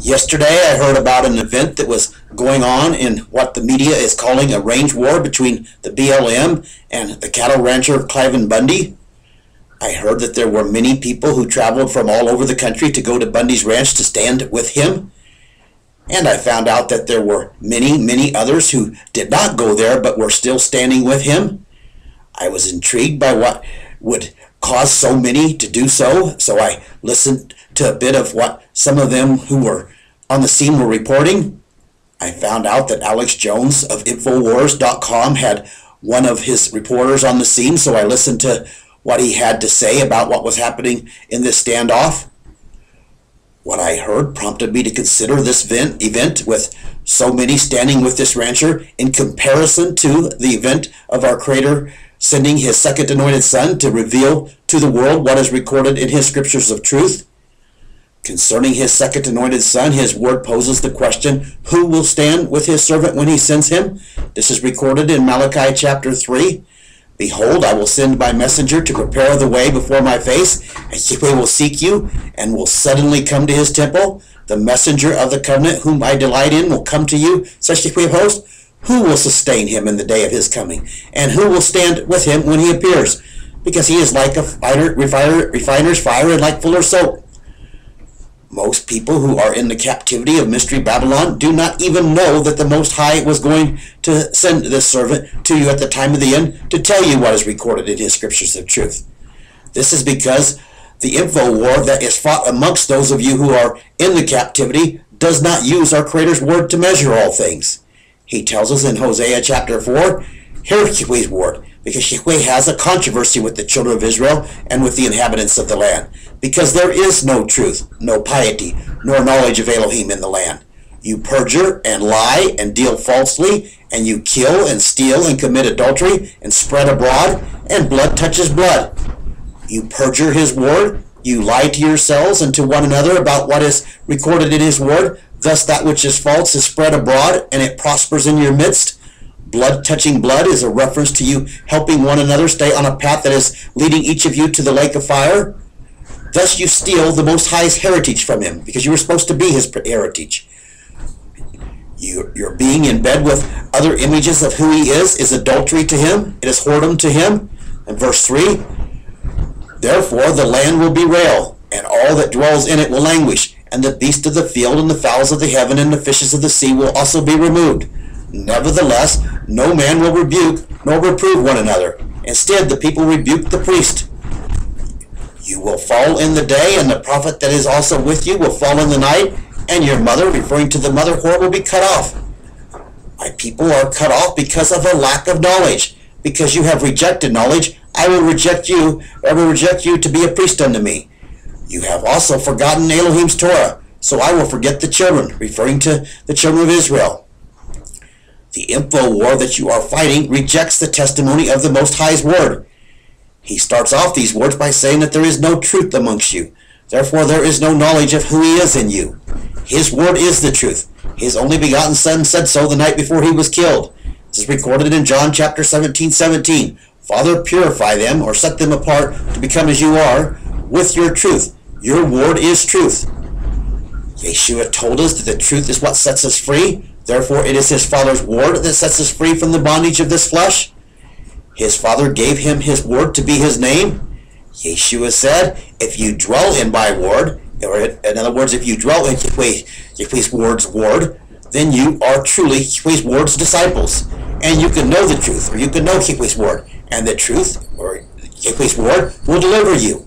Yesterday, I heard about an event that was going on in what the media is calling a range war between the BLM and the cattle rancher Cliven Bundy. I heard that there were many people who traveled from all over the country to go to Bundy's ranch to stand with him. And I found out that there were many others who did not go there but were still standing with him. I was intrigued by what would cause so many to do so, so I listened to a bit of what some of them who were on the scene were reporting. I found out that Alex Jones of Infowars.com had one of his reporters on the scene, so I listened to what he had to say about what was happening in this standoff. What I heard prompted me to consider this event with so many standing with this rancher in comparison to the event of our Creator sending his second anointed son to reveal to the world what is recorded in his scriptures of truth. Concerning his second anointed son, his word poses the question, who will stand with his servant when he sends him? This is recorded in Malachi chapter 3. Behold, I will send my messenger to prepare the way before my face, and Yahweh will seek you, and will suddenly come to his temple. The messenger of the covenant, whom I delight in, will come to you, says Yahweh of hosts. Who will sustain him in the day of his coming? And who will stand with him when he appears? Because he is like a refiner's fire and like fuller's soap. Most people who are in the captivity of Mystery Babylon do not even know that the Most High was going to send this servant to you at the time of the end to tell you what is recorded in his scriptures of truth. This is because the info war that is fought amongst those of you who are in the captivity does not use our Creator's word to measure all things. He tells us in Hosea chapter 4, hear Yahweh's word, because Yahweh has a controversy with the children of Israel and with the inhabitants of the land, because there is no truth, no piety, nor knowledge of Elohim in the land. You perjure and lie and deal falsely, and you kill and steal and commit adultery and spread abroad, and blood touches blood. You perjure his word, you lie to yourselves and to one another about what is recorded in his word. Thus that which is false is spread abroad, and it prospers in your midst. Blood touching blood is a reference to you helping one another stay on a path that is leading each of you to the lake of fire. Thus you steal the Most High's heritage from him, because you were supposed to be his heritage. Your being in bed with other images of who he is adultery to him. It is whoredom to him. And verse 3, therefore the land will bewail, and all that dwells in it will languish, and the beasts of the field and the fowls of the heaven and the fishes of the sea will also be removed. Nevertheless, no man will rebuke nor reprove one another. Instead, the people rebuke the priest. You will fall in the day, and the prophet that is also with you will fall in the night, and your mother, referring to the mother whore, will be cut off. My people are cut off because of a lack of knowledge. Because you have rejected knowledge, I will reject you to be a priest unto me. You have also forgotten Elohim's Torah, so I will forget the children, referring to the children of Israel. The info war that you are fighting rejects the testimony of the Most High's word. He starts off these words by saying that there is no truth amongst you. Therefore there is no knowledge of who he is in you. His word is the truth. His only begotten son said so the night before he was killed. This is recorded in John chapter 17:17. Father, purify them, or set them apart to become as you are, with your truth. Your word is truth. Yeshua told us that the truth is what sets us free. Therefore, it is his Father's word that sets us free from the bondage of this flesh. His Father gave him his word to be his name. Yeshua said, if you dwell in my word, or in other words, if you dwell in Yahweh's word, then you are truly Yahweh's word's disciples. And you can know the truth, or you can know Yahweh's word. And the truth, or Yahweh's word, will deliver you.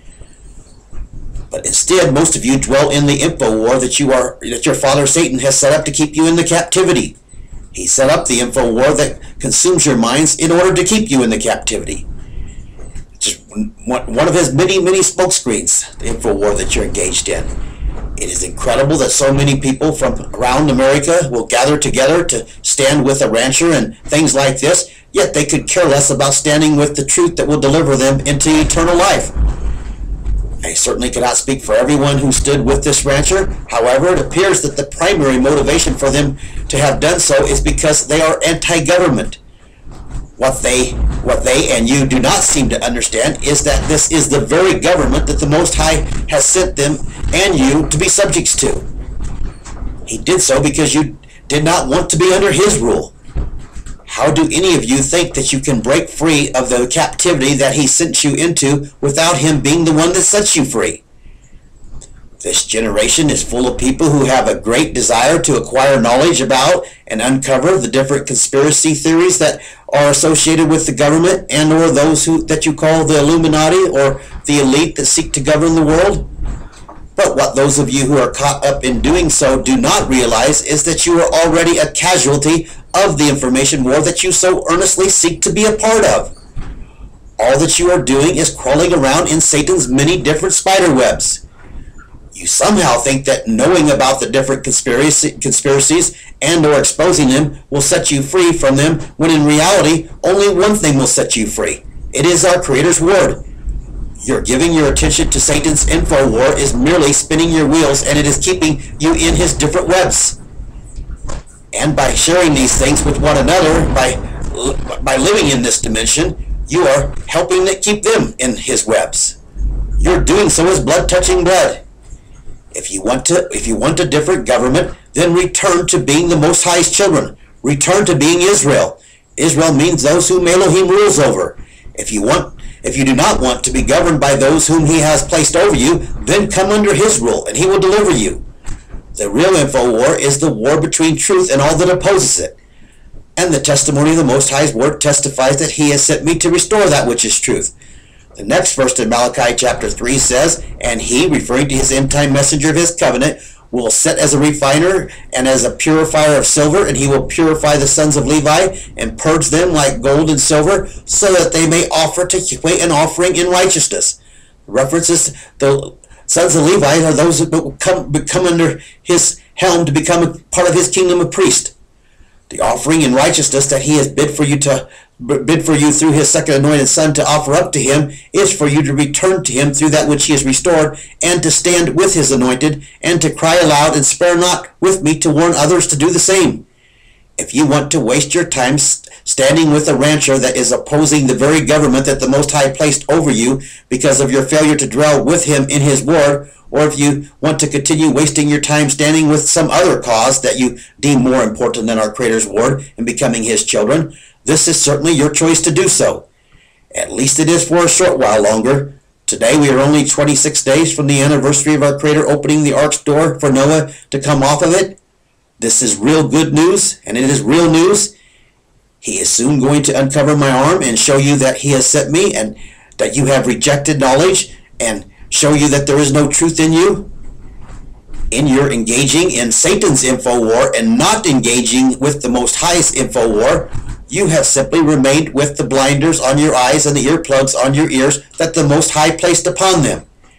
But instead, most of you dwell in the info war that your father Satan has set up to keep you in the captivity. He set up the info war that consumes your minds in order to keep you in the captivity. Just one of his many smokescreens, the info war that you're engaged in. It is incredible that so many people from around America will gather together to stand with a rancher and things like this, yet they could care less about standing with the truth that will deliver them into eternal life. I certainly cannot speak for everyone who stood with this rancher. However, it appears that the primary motivation for them to have done so is because they are anti-government. What they and you do not seem to understand is that this is the very government that the Most High has sent them and you to be subjects to. He did so because you did not want to be under his rule. How do any of you think that you can break free of the captivity that he sent you into without him being the one that sets you free? This generation is full of people who have a great desire to acquire knowledge about and uncover the different conspiracy theories that are associated with the government and or those that you call the Illuminati or the elite that seek to govern the world. But what those of you who are caught up in doing so do not realize is that you are already a casualty of the information war that you so earnestly seek to be a part of. All that you are doing is crawling around in Satan's many different spider webs. You somehow think that knowing about the different conspiracies and or exposing them will set you free from them, when in reality only one thing will set you free. It is our Creator's Word. Your giving your attention to Satan's info war is merely spinning your wheels, and it is keeping you in his different webs. And by sharing these things with one another, by living in this dimension, you are helping to keep them in his webs. Your doing so is blood touching blood. If you want a different government, then return to being the Most High's children. Return to being Israel. Israel means those whom Elohim rules over. If you do not want to be governed by those whom he has placed over you, then come under his rule, and he will deliver you. The real info war is the war between truth and all that opposes it. And the testimony of the Most High's word testifies that he has sent me to restore that which is truth. The next verse in Malachi chapter 3 says, "And he," referring to his end-time messenger of his covenant, "will sit as a refiner and as a purifier of silver, and he will purify the sons of Levi and purge them like gold and silver, so that they may offer to Yahweh an offering in righteousness." References the sons of Levi are those that become under his helm to become a part of his kingdom of priests. The offering in righteousness that he has bid for you through his second anointed son to offer up to him is for you to return to him through that which he has restored, and to stand with his anointed, and to cry aloud and spare not with me to warn others to do the same. If you want to waste your time standing with a rancher that is opposing the very government that the Most High placed over you because of your failure to dwell with him in his word, or if you want to continue wasting your time standing with some other cause that you deem more important than our Creator's word and becoming his children, this is certainly your choice to do so. At least it is for a short while longer. Today we are only 26 days from the anniversary of our Creator opening the ark's door for Noah to come off of it. This is real good news, and it is real news. He is soon going to uncover my arm and show you that he has sent me, and that you have rejected knowledge, and show you that there is no truth in you. In your engaging in Satan's info war and not engaging with the Most High's info war, you have simply remained with the blinders on your eyes and the earplugs on your ears that the Most High placed upon them.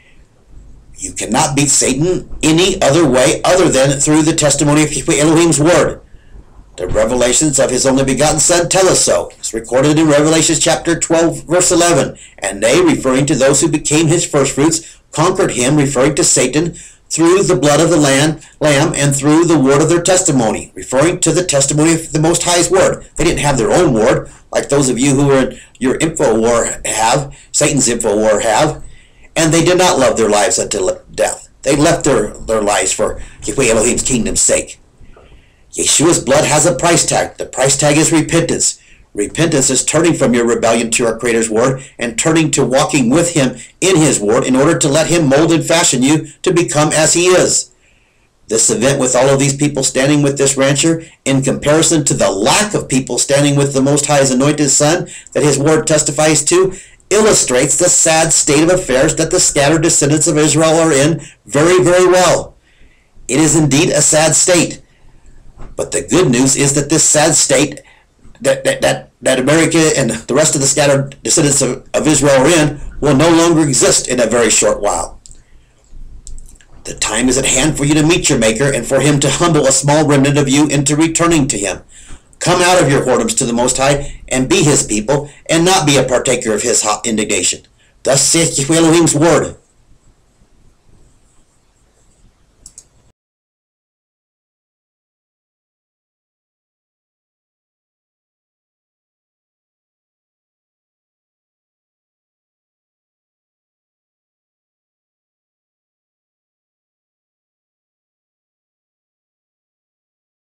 You cannot beat Satan any other way other than through the testimony of Elohim's word. The revelations of his only begotten Son tell us so. It's recorded in Revelation chapter 12, verse 11. "And they," referring to those who became his firstfruits, "conquered him," referring to Satan, "through the blood of the Lamb and through the word of their testimony," referring to the testimony of the Most High's word. They didn't have their own word, like those of you who are in your info war have, Satan's info war have. And they did not love their lives unto death. They left their lives for Yahweh Elohim's kingdom's sake. Yeshua's blood has a price tag. The price tag is repentance. Repentance is turning from your rebellion to our Creator's word and turning to walking with him in his word in order to let him mold and fashion you to become as he is. This event with all of these people standing with this rancher, in comparison to the lack of people standing with the Most High's anointed Son that his word testifies to, illustrates the sad state of affairs that the scattered descendants of Israel are in very, very well. It is indeed a sad state. But the good news is that this sad state that America and the rest of the scattered descendants of Israel are in will no longer exist in a very short while. The time is at hand for you to meet your Maker and for him to humble a small remnant of you into returning to him. Come out of your whoredoms to the Most High and be his people, and not be a partaker of his hot indignation. Thus saith Yahweh Elohim's word.